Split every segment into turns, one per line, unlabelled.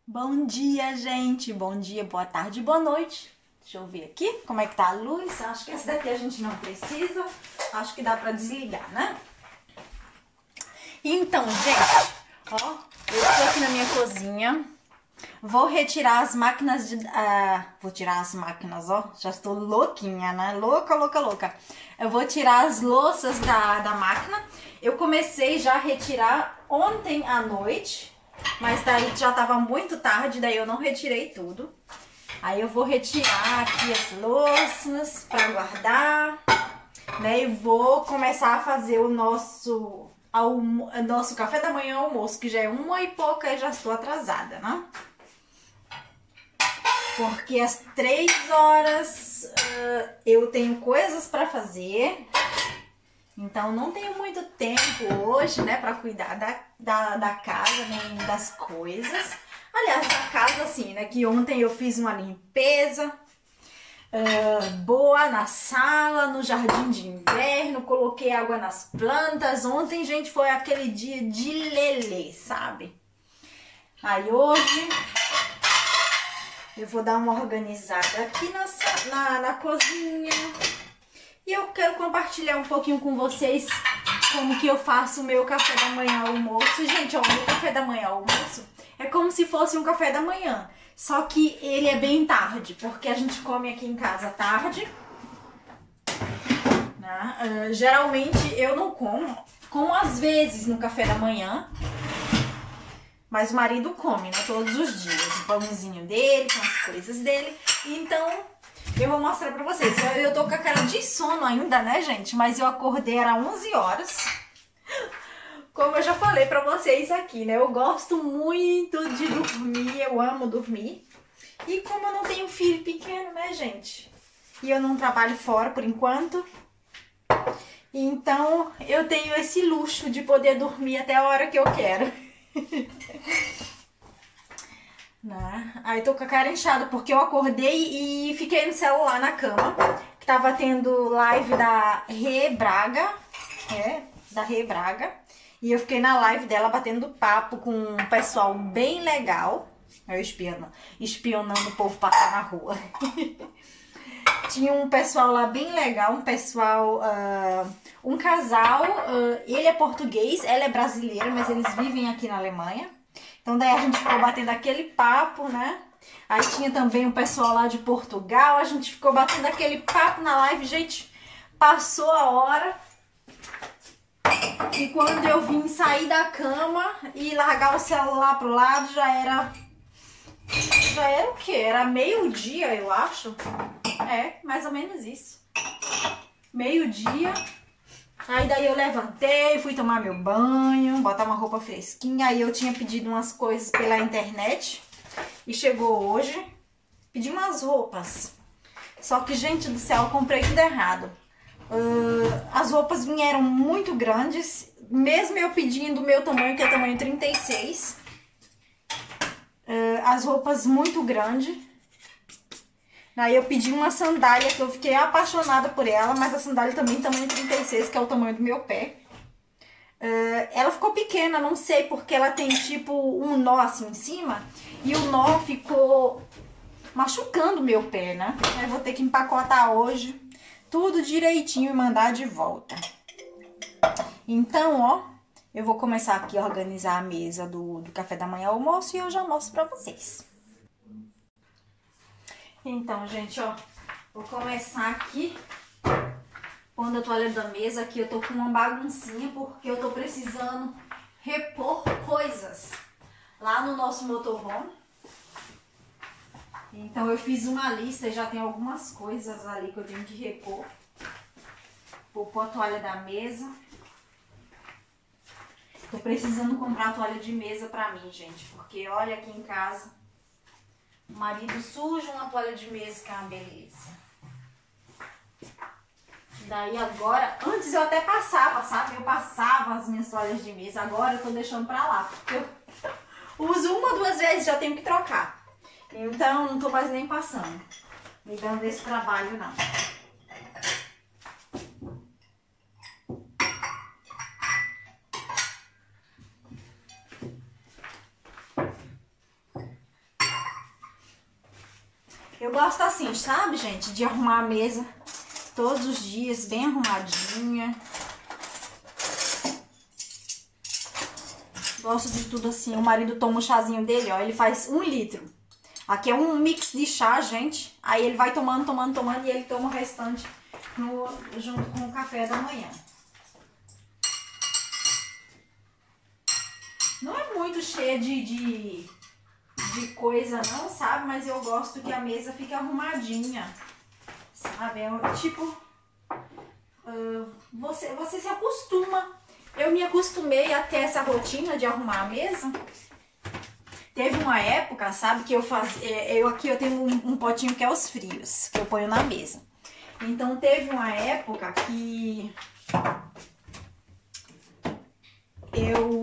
Bom dia, gente. Bom dia, boa tarde, boa noite. Deixa eu ver aqui como é que tá a luz. Acho que essa daqui a gente não precisa. Acho que dá pra desligar, né? Então, gente, ó, eu estou aqui na minha cozinha. Vou retirar as máquinas de... vou tirar as máquinas, ó. Já estou louquinha, né? Louca, louca, louca. Eu vou tirar as louças da máquina. Eu comecei já a retirar ontem à noite, mas daí já tava muito tarde, daí eu não retirei tudo. Aí eu vou retirar aqui as louças para guardar, né? E vou começar a fazer o nosso café da manhã, almoço, que já é 1h pouca e já estou atrasada, né? Porque às 3h eu tenho coisas para fazer. Então não tenho muito tempo hoje, né, para cuidar da casa, nem das coisas. Aliás, da casa assim, né, que ontem eu fiz uma limpeza boa na sala, no jardim de inverno, coloquei água nas plantas. Ontem, gente, foi aquele dia de lelê, sabe? Aí hoje eu vou dar uma organizada aqui na cozinha. E eu quero compartilhar um pouquinho com vocês como que eu faço o meu café da manhã almoço. Gente, ó, o meu café da manhã almoço é como se fosse um café da manhã. Só que ele é bem tarde, porque a gente come aqui em casa tarde. Né? Geralmente eu não como às vezes no café da manhã. Mas o marido come, né, todos os dias. O pãozinho dele, com as coisas dele. Então... eu vou mostrar pra vocês. Eu tô com a cara de sono ainda, né, gente? Mas eu acordei, era 11 horas. Como eu já falei pra vocês aqui, né? Eu gosto muito de dormir, eu amo dormir. E como eu não tenho filho pequeno, né, gente? E eu não trabalho fora por enquanto. Então, eu tenho esse luxo de poder dormir até a hora que eu quero. Né? Aí tô com a cara inchada porque eu acordei e fiquei no celular na cama, que tava tendo live da Rê Braga, da Rê Braga, e eu fiquei na live dela batendo papo com um pessoal bem legal. Eu espionando o povo passar na rua. Tinha um pessoal lá bem legal, um pessoal, um casal, ele é português, ela é brasileira, mas eles vivem aqui na Alemanha. Então daí a gente ficou batendo aquele papo, né? Aí tinha também um pessoal lá de Portugal, a gente ficou batendo aquele papo na live, gente, passou a hora. E quando eu vim sair da cama e largar o celular pro lado, já era o quê? Era meio-dia, eu acho. É, mais ou menos isso. Meio-dia. Aí daí eu levantei, fui tomar meu banho, botar uma roupa fresquinha. Aí eu tinha pedido umas coisas pela internet e chegou hoje. Pedi umas roupas. Só que, gente do céu, eu comprei tudo errado. As roupas vieram muito grandes, mesmo eu pedindo o meu tamanho, que é tamanho 36. As roupas muito grandes. Aí eu pedi uma sandália que eu fiquei apaixonada por ela, mas a sandália também tamanho 36, que é o tamanho do meu pé. Ela ficou pequena, não sei, porque ela tem tipo um nó assim em cima, e o nó ficou machucando o meu pé, né? Aí eu vou ter que empacotar hoje, tudo direitinho e mandar de volta. Então, ó, eu vou começar aqui a organizar a mesa do café da manhã almoço e eu já mostro pra vocês. Então, gente, ó, vou começar aqui, pondo a toalha da mesa. Aqui eu tô com uma baguncinha porque eu tô precisando repor coisas lá no nosso motorhome. Então eu fiz uma lista e já tem algumas coisas ali que eu tenho que repor. Vou pôr a toalha da mesa. Tô precisando comprar a toalha de mesa pra mim, gente, porque olha aqui em casa... o marido suja uma toalha de mesa, que é uma beleza. Daí agora, antes eu até passava, sabe? Eu passava as minhas toalhas de mesa. Agora eu tô deixando pra lá, porque eu uso uma ou duas vezes, já tenho que trocar. Então não tô mais nem passando, me dando esse trabalho não. Eu gosto assim, sabe, gente? De arrumar a mesa todos os dias, bem arrumadinha. Gosto de tudo assim. O marido toma o chazinho dele, ó. Ele faz 1 litro. Aqui é um mix de chá, gente. Aí ele vai tomando, tomando, tomando. E ele toma o restante junto com o café da manhã. Não é muito cheia de coisa não, sabe? Mas eu gosto que a mesa fique arrumadinha. Sabe? É tipo... você se acostuma. Eu me acostumei a ter essa rotina de arrumar a mesa. Teve uma época, sabe, que eu fazia... Aqui eu tenho um potinho que é os frios, que eu ponho na mesa. Então teve uma época que eu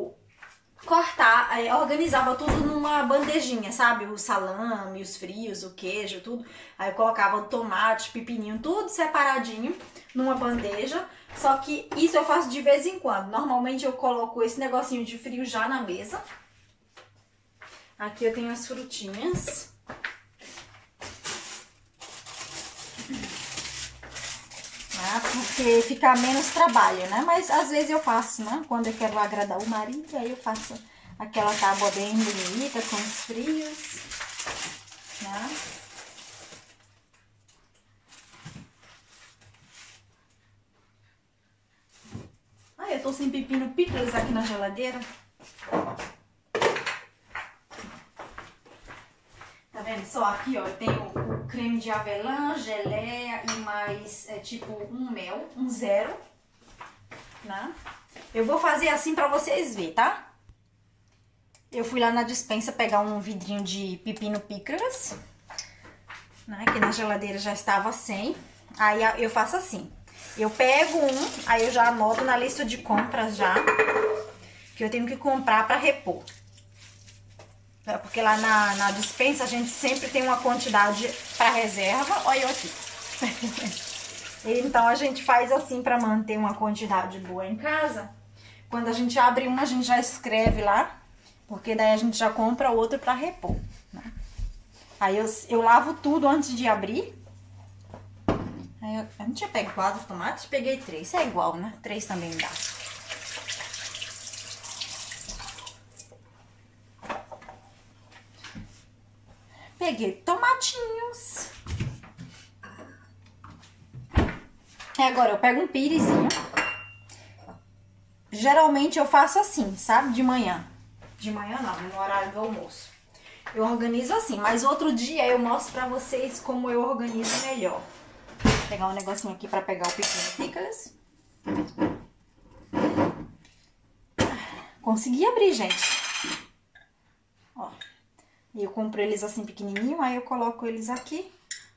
organizava tudo numa bandejinha, sabe? O salame, os frios, o queijo, tudo. Aí eu colocava o tomate, pepininho, tudo separadinho numa bandeja. Só que isso eu faço de vez em quando. Normalmente eu coloco esse negocinho de frio já na mesa. Aqui eu tenho as frutinhas. Porque fica menos trabalho, né? Mas às vezes eu faço, né? Quando eu quero agradar o marido, aí eu faço aquela tábua bem bonita com os frios, né? Ah, eu tô sem pepino picles aqui na geladeira. Tá vendo só? Aqui, ó, eu tenho o creme de avelã, geleia e mais, tipo, um mel, um 0, né? Eu vou fazer assim pra vocês verem, tá? Eu fui lá na despensa pegar um vidrinho de pepino picles, né? Que na geladeira já estava sem. Aí eu faço assim. Eu pego aí eu já anoto na lista de compras já, que eu tenho que comprar pra repor. Porque lá na despensa a gente sempre tem uma quantidade para reserva. Olha eu aqui. Então a gente faz assim para manter uma quantidade boa em casa. Quando a gente abre uma, a gente já escreve lá. Porque daí a gente já compra outro para repor, né? Aí eu lavo tudo antes de abrir. Aí eu não tinha pego 4 tomates, peguei 3. É igual, né? 3 também dá. Peguei tomatinhos. E agora eu pego um pirizinho. Geralmente eu faço assim, sabe? De manhã. De manhã não, no horário do almoço. Eu organizo assim, mas outro dia eu mostro pra vocês como eu organizo melhor. Vou pegar um negocinho aqui pra pegar o pepino picles. Consegui abrir, gente. Ó. Eu compro eles assim pequenininho, aí eu coloco eles aqui.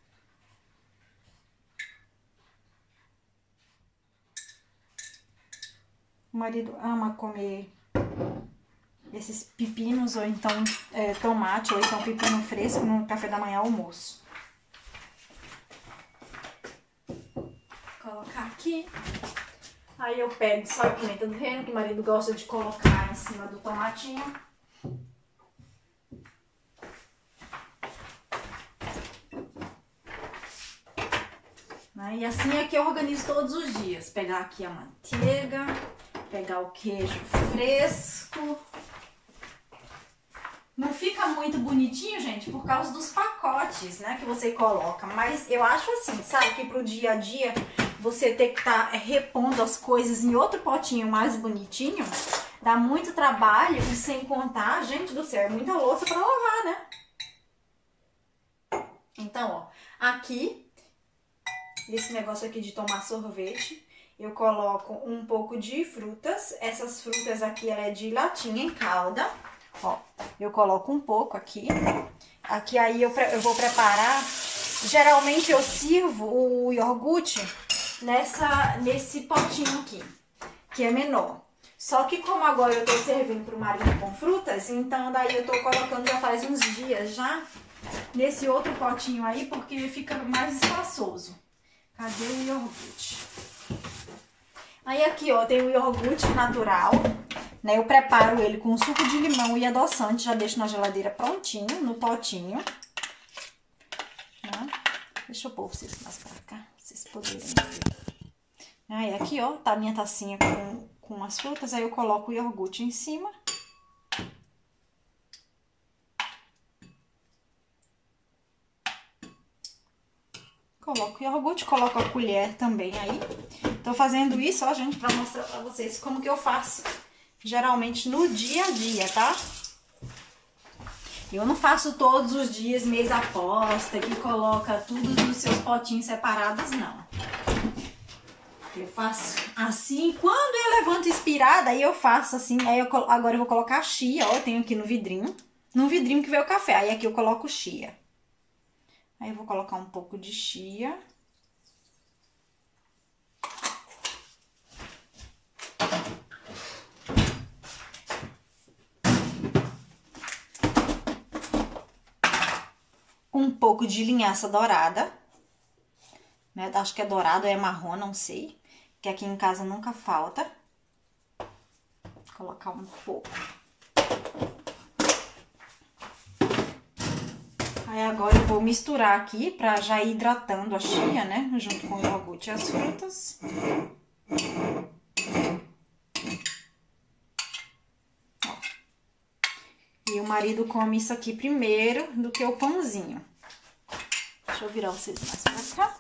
O marido ama comer esses pepinos, ou então tomate, ou então pepino fresco no café da manhã, almoço. Vou colocar aqui. Aí eu pego só a pimenta do reino, que o marido gosta de colocar em cima do tomatinho. E assim é que eu organizo todos os dias. Pegar aqui a manteiga, pegar o queijo fresco. Não fica muito bonitinho, gente, por causa dos pacotes, né, que você coloca. Mas eu acho assim, sabe, que pro dia a dia você ter que estar repondo as coisas em outro potinho mais bonitinho, dá muito trabalho e sem contar, gente do céu, é muita louça pra lavar, né? Então, ó, aqui, esse negócio aqui de tomar sorvete, eu coloco um pouco de frutas. Essas frutas aqui, ela é de latinha em calda. Ó, eu coloco um pouco aqui. Aqui aí eu vou preparar. Geralmente eu sirvo o iogurte nesse potinho aqui, que é menor. Só que como agora eu tô servindo pro marido com frutas, então daí eu tô colocando já faz uns dias já nesse outro potinho aí, porque fica mais espaçoso. Cadê o iogurte? Aí aqui, ó, tem o iogurte natural, né? Eu preparo ele com suco de limão e adoçante, já deixo na geladeira prontinho, no potinho. Deixa eu pôr vocês mais pra cá, pra vocês poderem ver. Aí aqui, ó, tá a minha tacinha com as frutas, aí eu coloco o iogurte em cima. Coloco o iogurte, coloco a colher também aí. Tô fazendo isso, ó, gente, pra mostrar pra vocês como que eu faço. Geralmente no dia a dia, tá? Eu não faço todos os dias, mês aposta, que coloca tudo nos seus potinhos separados, não. Eu faço assim, quando eu levanto inspirada, aí eu faço assim, aí agora eu vou colocar chia, ó, eu tenho aqui no vidrinho que veio o café, aí aqui eu coloco chia. Aí eu vou colocar um pouco de chia. Um pouco de linhaça dourada, né? Acho que é dourado ou é marrom, não sei. Que aqui em casa nunca falta. Vou colocar um pouco. Aí agora eu vou misturar aqui pra já ir hidratando a chia, né? Junto com o iogurte e as frutas. Ó. E o marido come isso aqui primeiro do que o pãozinho. Deixa eu virar vocês mais pra cá.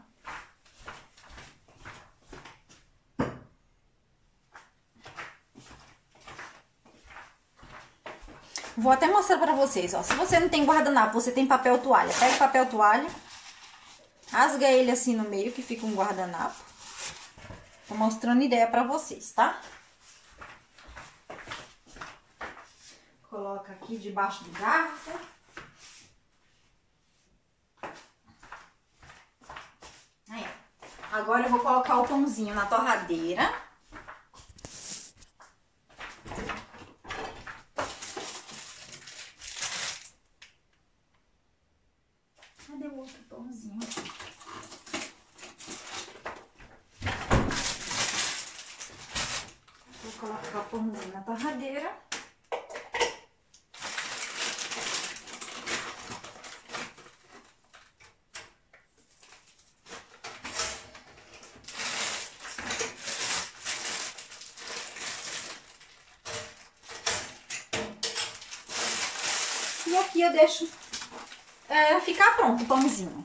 Vou até mostrar pra vocês, ó. Se você não tem guardanapo, você tem papel toalha. Pega o papel toalha, rasga ele assim no meio, que fica um guardanapo. Tô mostrando ideia pra vocês, tá? Coloca aqui debaixo do garfo. Aí, ó. Agora eu vou colocar o pãozinho na torradeira. Cadê o outro pãozinho? Vou colocar o pãozinho na torradeira. E aqui eu deixo ficar pronto o pãozinho.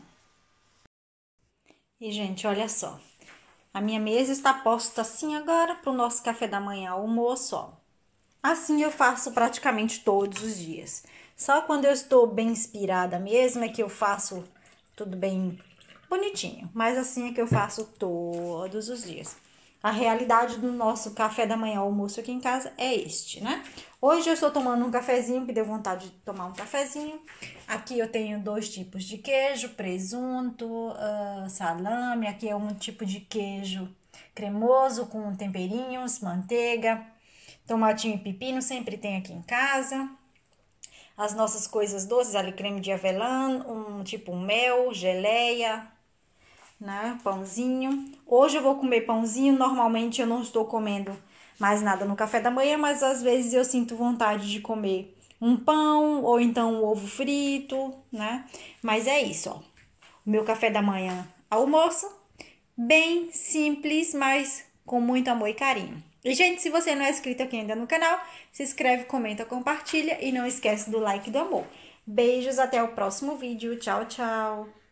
E, gente, olha só. A minha mesa está posta assim agora para o nosso café da manhã, almoço, ó. Assim eu faço praticamente todos os dias. Só quando eu estou bem inspirada mesmo é que eu faço tudo bem bonitinho. Mas assim é que eu faço todos os dias. A realidade do nosso café da manhã, almoço aqui em casa é este, né? Hoje eu estou tomando um cafezinho, que deu vontade de tomar um cafezinho. Aqui eu tenho 2 tipos de queijo, presunto, salame. Aqui é um tipo de queijo cremoso com temperinhos, manteiga, tomatinho e pepino, sempre tem aqui em casa. As nossas coisas doces, ali creme de avelã, um mel, geleia, né? Pãozinho. Hoje eu vou comer pãozinho. Normalmente eu não estou comendo mais nada no café da manhã, mas às vezes eu sinto vontade de comer um pão ou então um ovo frito, né? Mas é isso, ó. O meu café da manhã, almoço, bem simples, mas com muito amor e carinho. E, gente, se você não é inscrito aqui ainda no canal, se inscreve, comenta, compartilha e não esquece do like e do amor. Beijos, até o próximo vídeo. Tchau, tchau!